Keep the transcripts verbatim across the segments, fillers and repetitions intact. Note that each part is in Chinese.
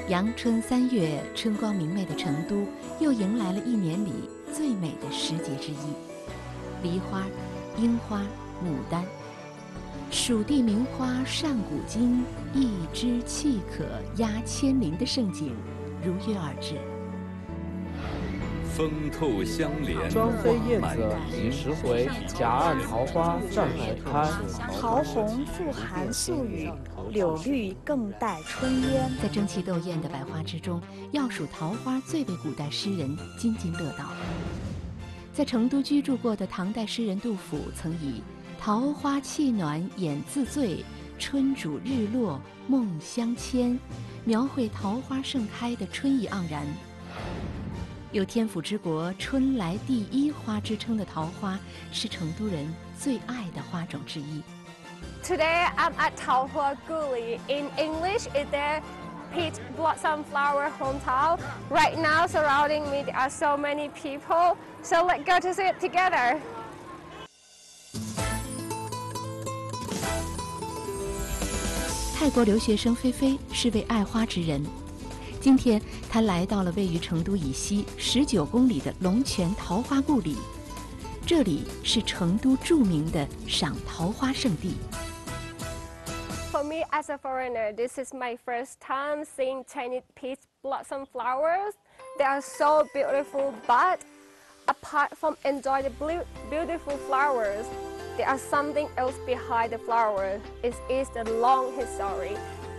阳春三月，春光明媚的成都又迎来了一年里最美的时节之一。梨花、樱花、牡丹，蜀地名花上古今，一枝气可压千林的盛景如约而至。 风透相连， 妆飞燕子几时回？夹岸桃花正来开。 桃红复含宿雨，柳绿更带春烟。 在争奇斗艳的百花之中，要数桃花最为古代诗人津津乐道。在成都居住过的唐代诗人杜甫曾以“桃花气暖眼自醉，春煮日落梦相牵”描绘桃花盛开的春意盎然。有天府之国春来第一花之称的桃花，是成都人最爱的花种之一。 Today I'm at Taohua Guli. In English, it's the peach blossom flower hometown. Right now, surrounding me, there are so many people. So let's go to see it together. 泰国留学生菲菲是位爱花之人。今天，她来到了位于成都以西十九公里的龙泉桃花故里，这里是成都著名的赏桃花圣地。 For me, as a foreigner, this is my first time seeing Chinese peach blossom flowers. They are so beautiful, but apart from enjoying the blue, beautiful flowers, there is something else behind the flower. It is the long history.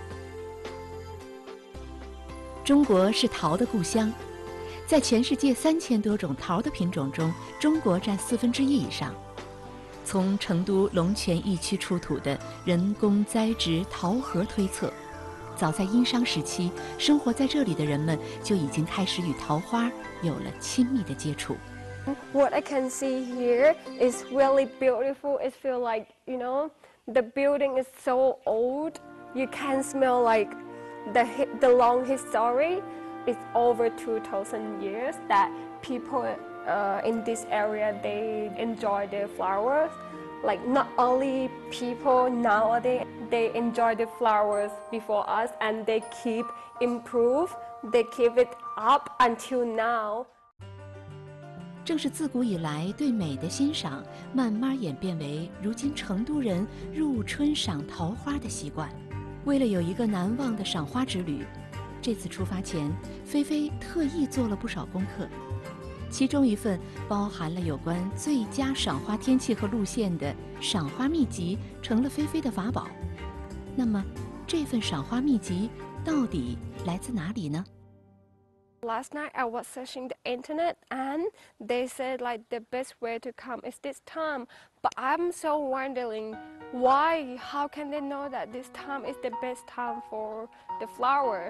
中国是桃的故乡，在全世界三千多种桃的品种中，中国占四分之一以上。 从成都龙泉驿区出土的人工栽植桃核推测，早在殷商时期，生活在这里的人们就已经开始与桃花有了亲密的接触。 What I can see here is really beautiful. It feels like, you know, the building is so old. You can smell like the the long history. It's over two thousand years that people. Uh, in this area, they enjoy the flowers. Like not only people nowadays, they enjoy the flowers before us, and they keep improve. They keep it up until now. 正是自古以来对美的欣赏，慢慢演变为如今成都人入春赏桃花的习惯。为了有一个难忘的赏花之旅，这次出发前，菲菲特意做了不少功课。 其中一份包含了有关最佳赏花天气和路线的赏花秘籍，成了菲菲的法宝。那么，这份赏花秘籍到底来自哪里呢 ？Last night I was searching the internet and they said like the best way to come is this time. But I'm so wondering why? How can they know that this time is the best time for the flower?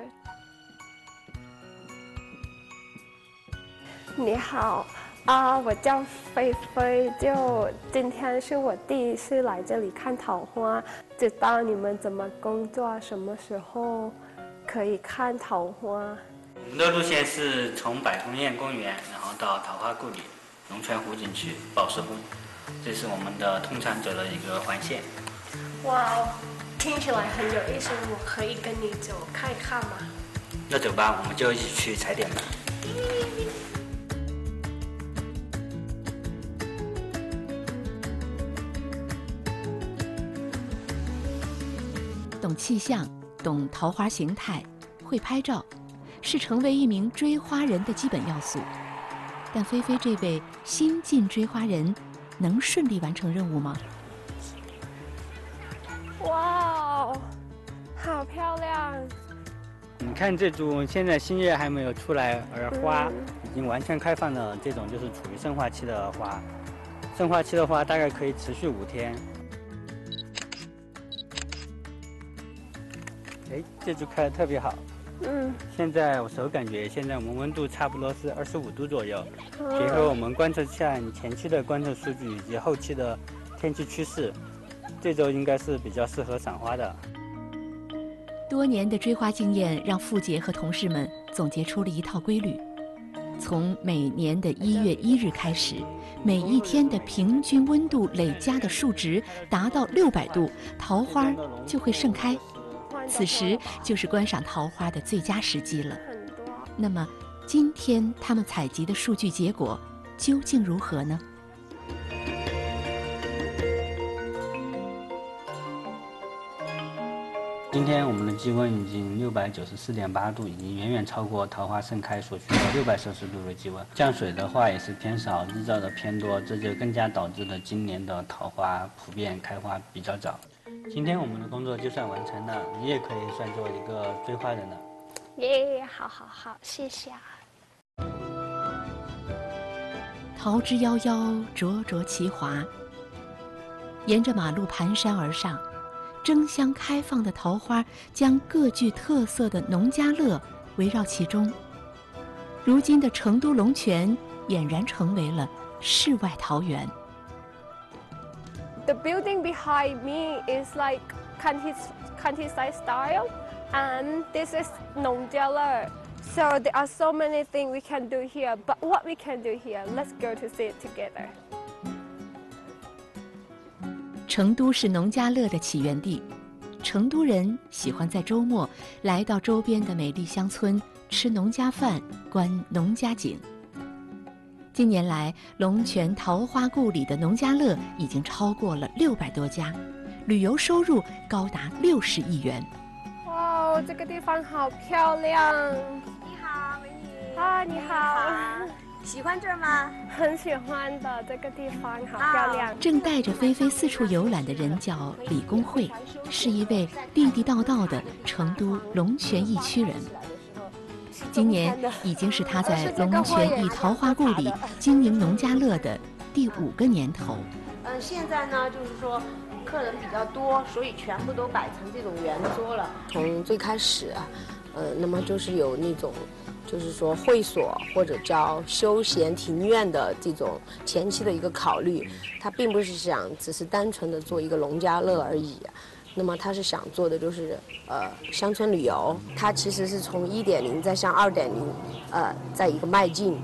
你好，啊，我叫菲菲，就今天是我第一次来这里看桃花，知道你们怎么工作，什么时候可以看桃花？ 我们的路线是从百通堰公园，然后到桃花故里、龙泉湖景区、宝石湖，这是我们的通常走的一个环线。 哇，听起来很有意思，我可以跟你走看一看吗？ 那走吧，我们就一起去踩点吧。 懂气象，懂桃花形态，会拍照，是成为一名追花人的基本要素。但菲菲这位新晋追花人，能顺利完成任务吗？ 哇，好漂亮！ 你看这株现在新叶还没有出来，而花已经完全开放了。这种就是处于盛花期的花，盛花期的花大概可以持续五天。 哎，这株开得特别好。嗯，现在我手感觉，现在我们温度差不多是二十五度左右。嗯、结合我们观测下你前期的观测数据以及后期的天气趋势，这周应该是比较适合赏花的。 多年的追花经验让傅杰和同事们总结出了一套规律：从每年的一月一日开始，每一天的平均温度累加的数值达到六百度，桃花就会盛开。 此时就是观赏桃花的最佳时机了。那么，今天他们采集的数据结果究竟如何呢？ 今天我们的气温已经六百九十四点八度，已经远远超过桃花盛开所需的六百摄氏度的气温。降水的话也是偏少，日照的偏多，这就更加导致了今年的桃花普遍开花比较早。今天我们的工作就算完成了，你也可以算作一个追花人了。 耶，好好好，谢谢啊。 桃之夭夭，灼灼其华。沿着马路蹒跚而上，争相开放的桃花将各具特色的农家乐围绕其中。如今的成都龙泉俨然成为了世外桃源。 The building behind me is like countryside style, and this is Nongjala. So there are so many things we can do here. But what we can do here, let's go to see it together. 成都是农家乐的起源地，成都人喜欢在周末来到周边的美丽乡村吃农家饭、观农家景。近年来，龙泉桃花故里的农家乐已经超过了六百多家，旅游收入高达六十亿元。 哇，这个地方好漂亮！ 你好，美女。 啊，你好。 喜欢这儿吗？ 很喜欢的，这个地方好漂亮。 正带着菲菲四处游览的人叫李公会，是一位地地道道的成都龙泉驿区人。今年已经是他在龙泉驿桃花故里经营农家乐的第五个年头。 嗯，现在呢，就是说客人比较多，所以全部都摆成这种圆桌了。从最开始啊，呃，那么就是有那种。就是说会所或者叫休闲庭院的这种前期的一个考虑，他并不是想只是单纯的做一个农家乐而已，那么他是想做的就是呃乡村旅游，他其实是从一点零再向二点零，呃，在一个迈进。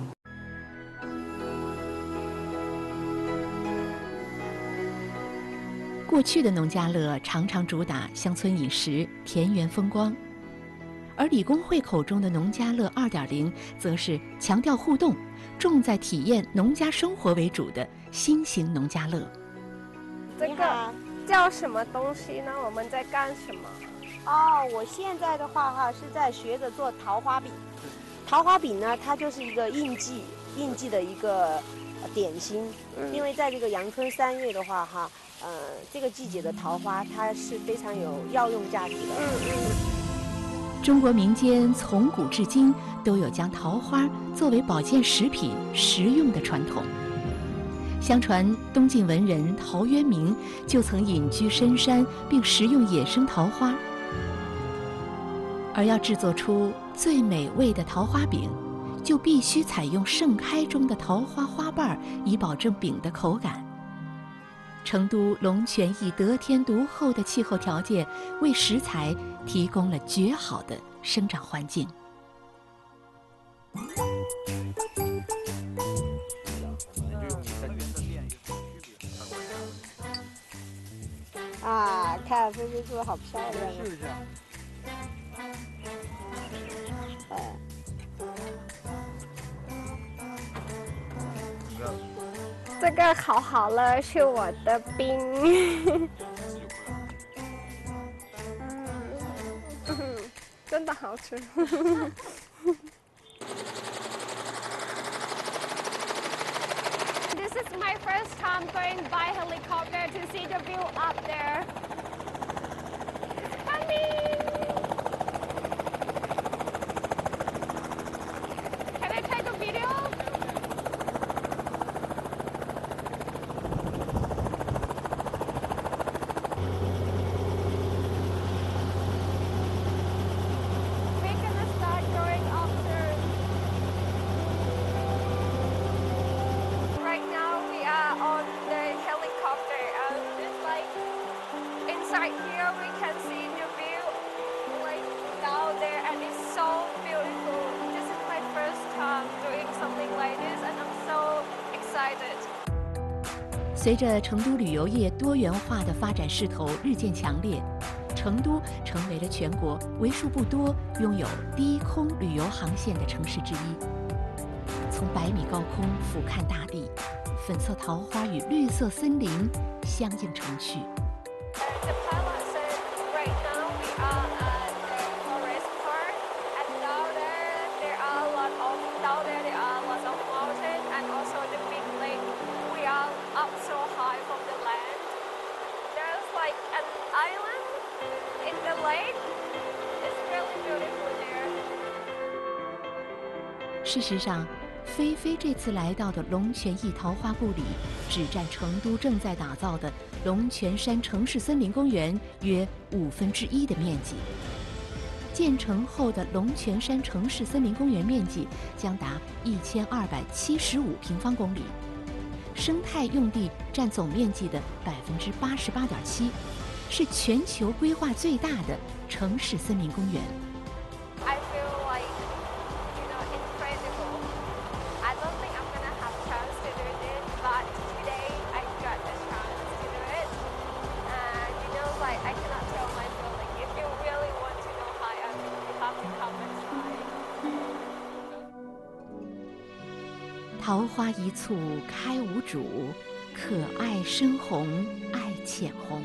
过去的农家乐常常主打乡村饮食、田园风光。而李公会口中的农家乐 二点零 则是强调互动，重在体验农家生活为主的新型农家乐。 这个叫什么东西呢？我们在干什么？ 哦，我现在的话哈是在学着做桃花饼。桃花饼呢，它就是一个应季应季的一个点心，嗯、因为在这个阳春三月的话哈，呃，这个季节的桃花它是非常有药用价值的。嗯嗯。 中国民间从古至今都有将桃花作为保健食品食用的传统。相传东晋文人陶渊明就曾隐居深山并食用野生桃花。而要制作出最美味的桃花饼，就必须采用盛开中的桃花花瓣，以保证饼的口感。成都龙泉驿得天独厚的气候条件，为食材提供了绝好的生长环境。 啊，看菲菲做的好漂亮啊！ 是不是？ 哎。 这个烤好了，是我的冰。嗯，真的好吃。This is my first time going by helicopter to see the view up there. Coming. Can I take a video? Right here we can see the view like down there, and it's so beautiful. This is my first time doing something like this, and I'm so excited. 随着成都旅游业多元化的发展势头日渐强烈， 成都成为了全国为数不多拥有低空旅游航线的城市之一。从百米高空俯瞰大地，粉色桃花与绿色森林相映成趣。事实上，菲菲这次来到的龙泉驿桃花坞里，只占成都正在打造的龙泉山城市森林公园约五分之一的面积。建成后的龙泉山城市森林公园面积将达一千二百七十五平方公里，生态用地占总面积的百分之八十八点七，是全球规划最大的城市森林公园。桃花一簇开无主，可爱深红爱浅红。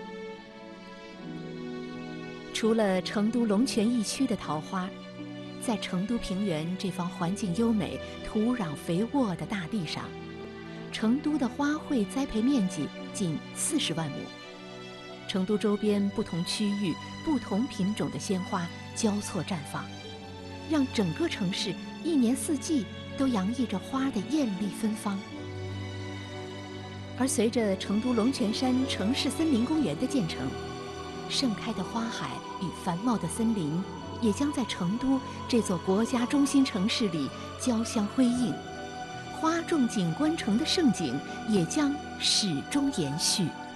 除了成都龙泉驿区的桃花，在成都平原这方环境优美、土壤肥沃的大地上，成都的花卉栽培面积近四十万亩。成都周边不同区域、不同品种的鲜花交错绽放，让整个城市一年四季都洋溢着花的艳丽芬芳。而随着成都龙泉山城市森林公园的建成，盛开的花海与繁茂的森林也将在成都这座国家中心城市里交相辉映，花重景观城的盛景也将始终延续。